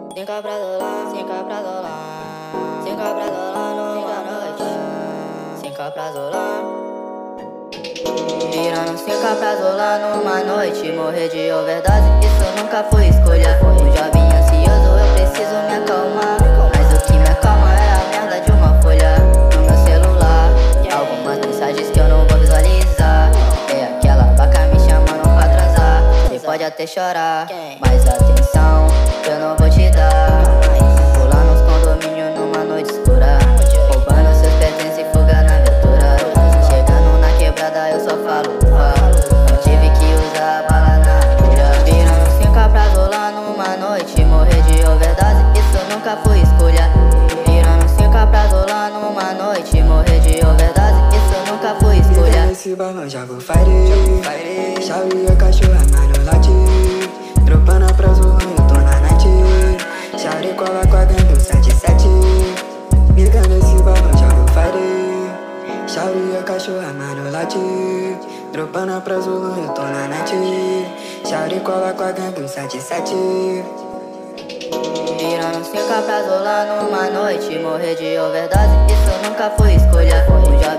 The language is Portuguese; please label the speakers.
Speaker 1: Cinco pra dolar, cinco pra dolar, cinco pra dolar numa noite. Cinco pra dolar, virando cinco pra dolar numa noite. Morrer de overdose, isso nunca foi escolha. Um jovem ansioso, eu preciso me acalmar. Mas o que me acalma é a merda de uma folha no meu celular. Algumas mensagens que eu não vou visualizar. É aquela vaca me chamando pra transar. Você pode até chorar, mas atenção, eu não vou te dar. Pular nos condomínios numa noite escura, roubando seus pertences e fuga na aventura. Chegando na quebrada eu só falo não tive que usar a bala na cura. Virando cinco pra zolar numa noite. Morrer de overdose, isso nunca foi escolha. Virando cinco pra zolar numa noite. Morrer de overdose, isso nunca foi escolha.
Speaker 2: Nesse balão jogo fire, chave a cachorra, mano, late. Dropando pra Zulão, eu tô na night. Chave cola com a gangue do 77. Liga nesse balão jogo fire, chave a cachorra, mano, late. Dropando pra Zulão, eu tô na night. Chave cola com a gangue do 77.
Speaker 1: Virando cinco pra zolar numa noite. Morrer de overdose, isso nunca foi escolha.